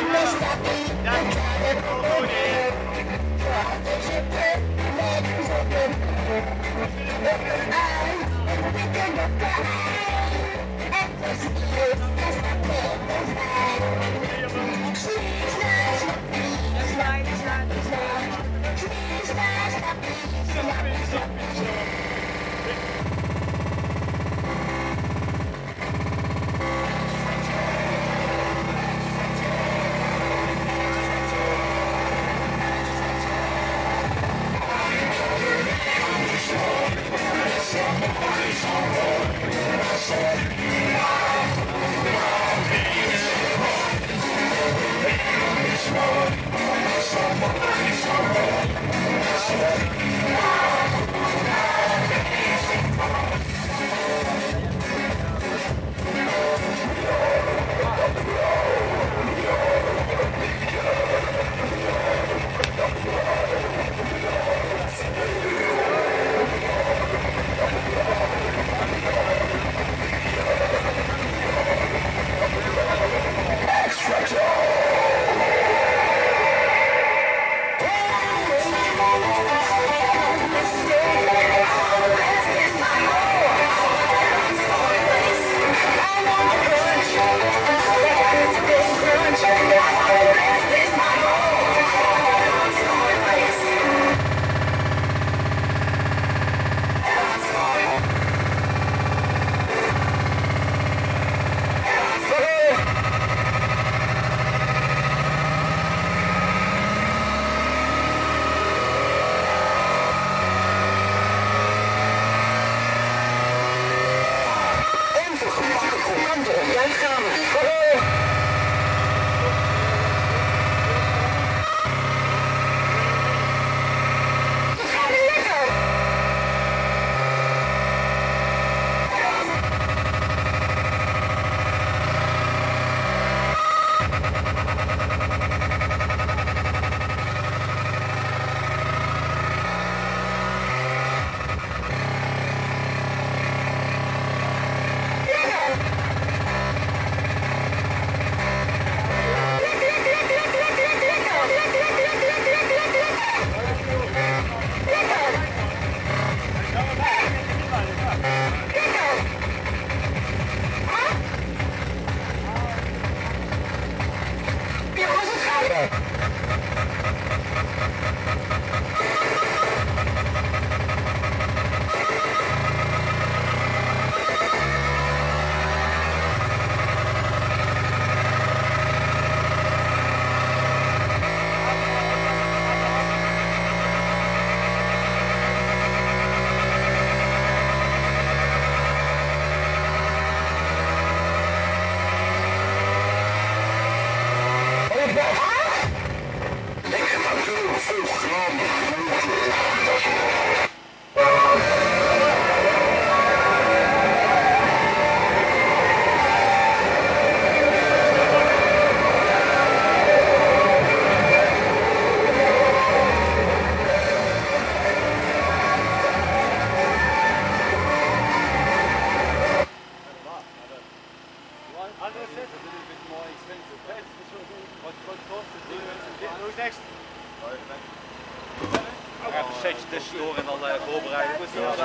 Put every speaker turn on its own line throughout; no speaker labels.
tussendoor en dan voorbereiden.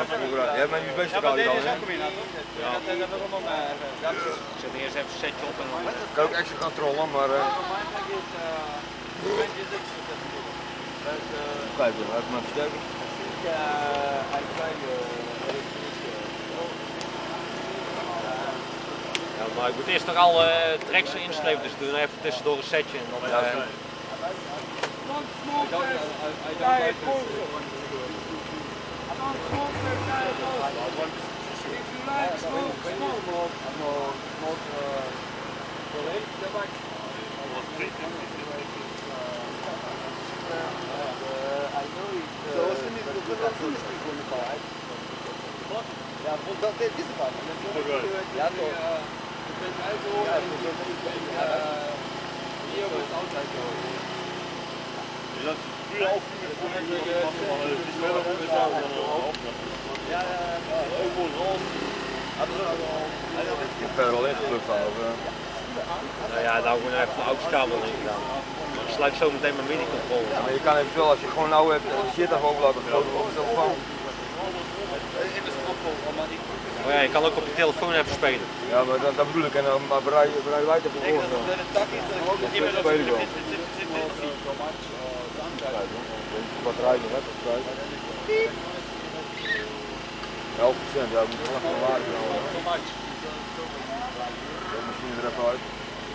Ja, maar je bent toch al dan, hè?
Ik zet eerst even een setje op en dan...
Ik kan ook extra gaan trollen, maar... Kijk, even maar versterken.
Ja, maar ik moet eerst nog al tracks inslepen, dus ik doe even tussendoor een setje en dan...
Ja, dat dit is het wel. Ja, toch. Hier wordt het altijd zo.
Dus dat is puur algemeen voor die sneller op is dan ja, ook voor ons.
Ik ben er al in gelukt over.
Nou ja, nou gewoon even de autoskamer in gedaan. Ik sluit zo meteen mijn mini-controle.
Ja, maar je kan eventueel, als je gewoon nou hebt, shit even overlaten op de telefoon.
Oh ja, je kan ook op je telefoon even spelen.
Ja, maar dat bedoel ik, en dan bereid wij het voor. Batterij nog, hè? 11%, ja, we moeten wel even waarde houden. De machine er even uit.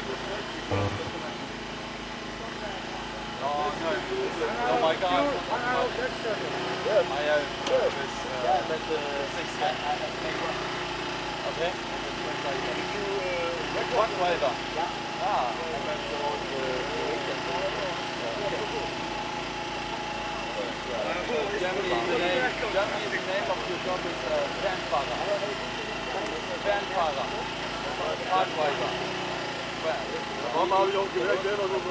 Oh my god. Okay. Truck driver. Ah. Germany, the name of your job is Fernfahrer. Fernfahrer. Truck driver.
Warum habe ich auch gemerkt, selber so.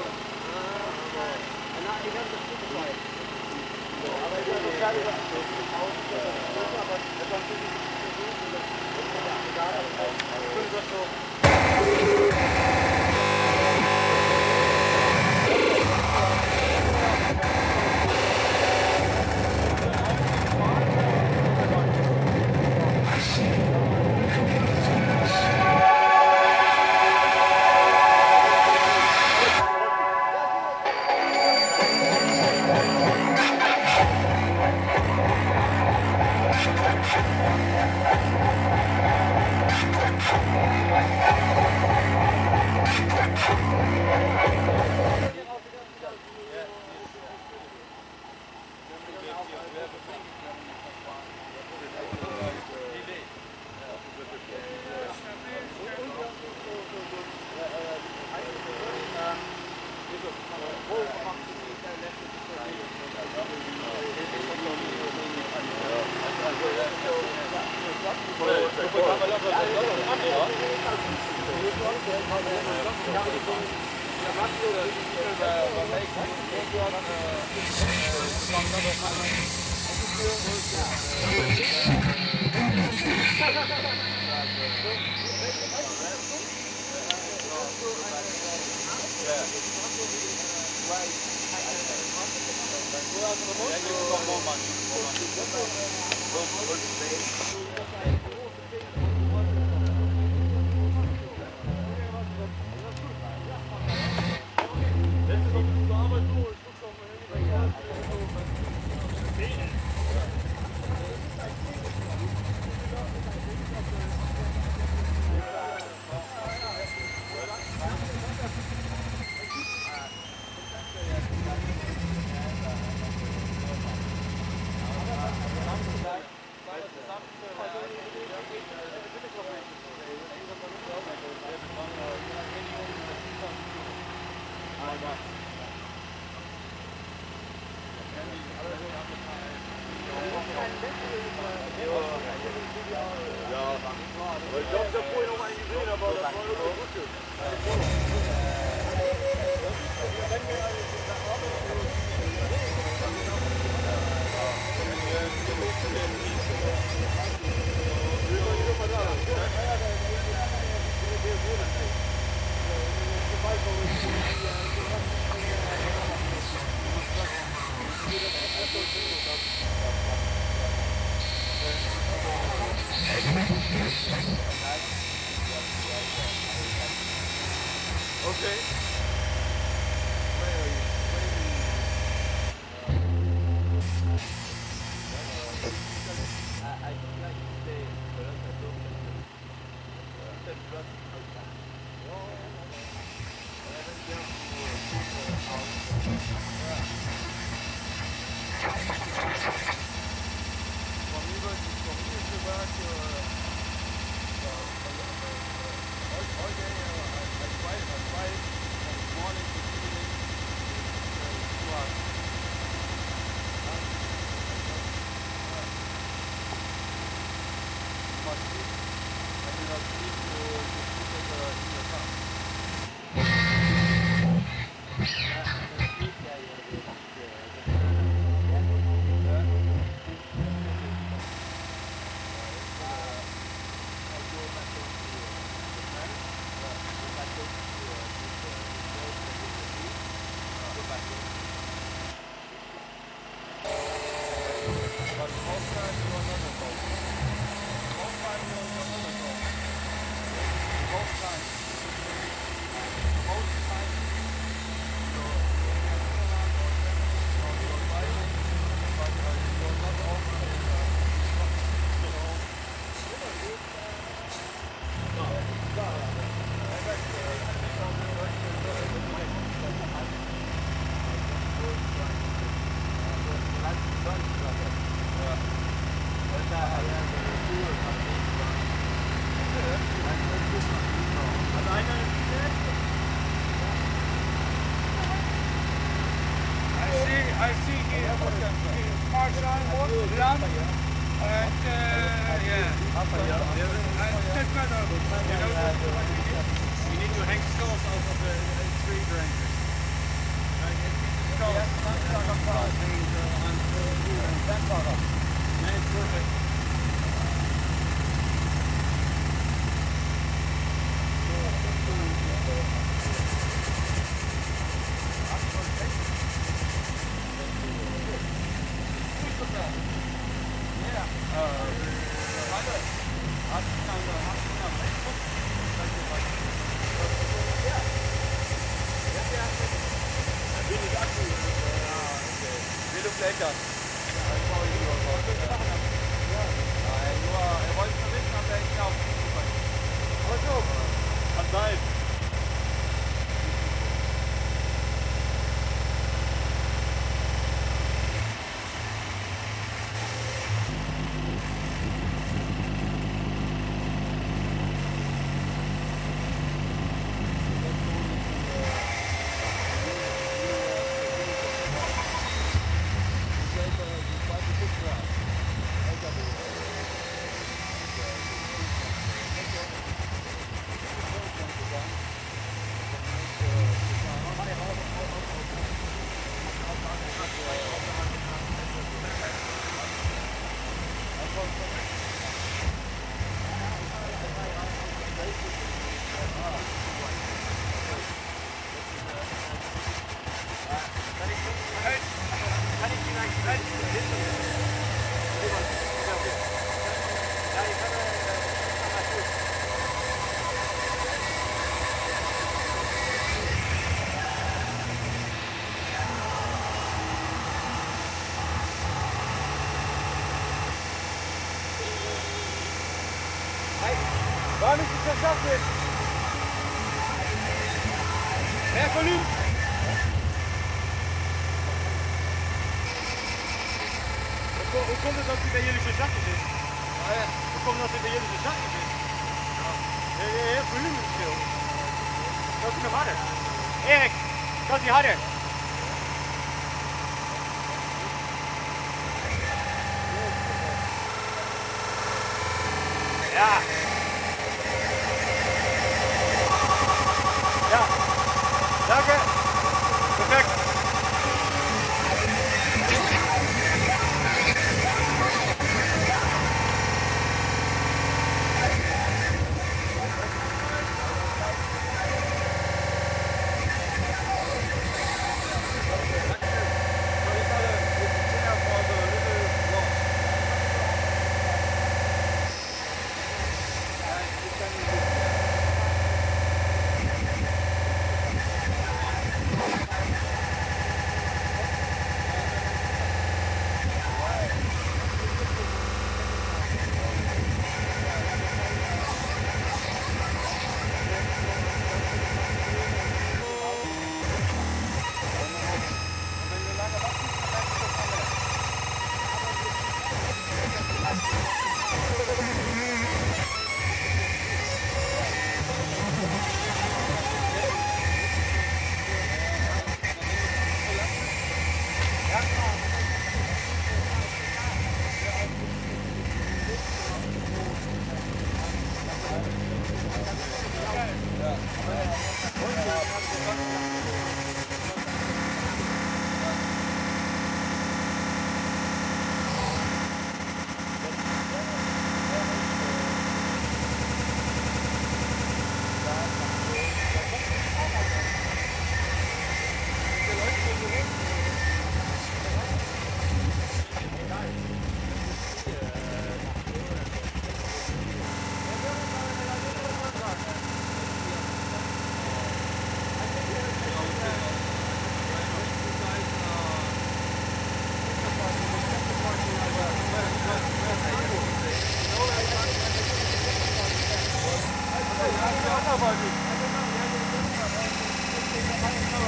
I see here Marshall, Lam, and Ted Meadow.
We need to hang skulls out of the tree branches. It's perfect.
Waar moet je zo zacht in? Meer volume.
Hoe komt het dat hij bij jullie zo zachtjes is? Hoe komt het dat hij bij jullie zo zachtjes is? Heel volumeverschil. Kan hij nog harder? Erik, kan hij harder? Ja. Ja. Dank je. Perfect.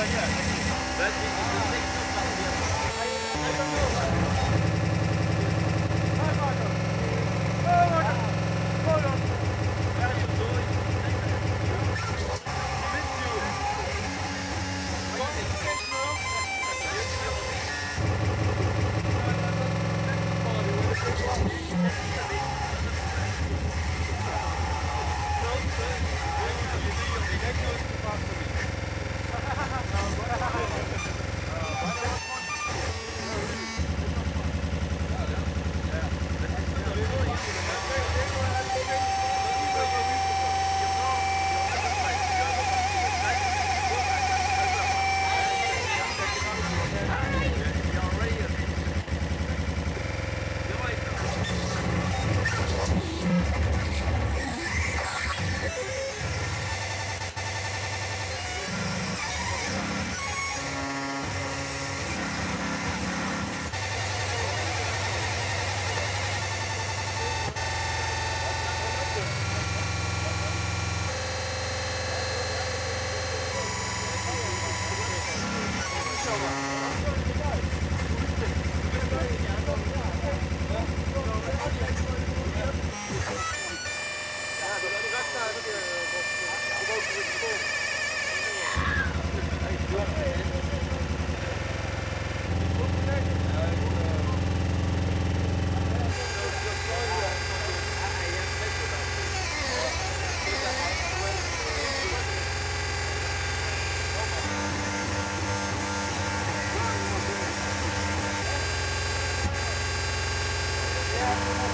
Ja.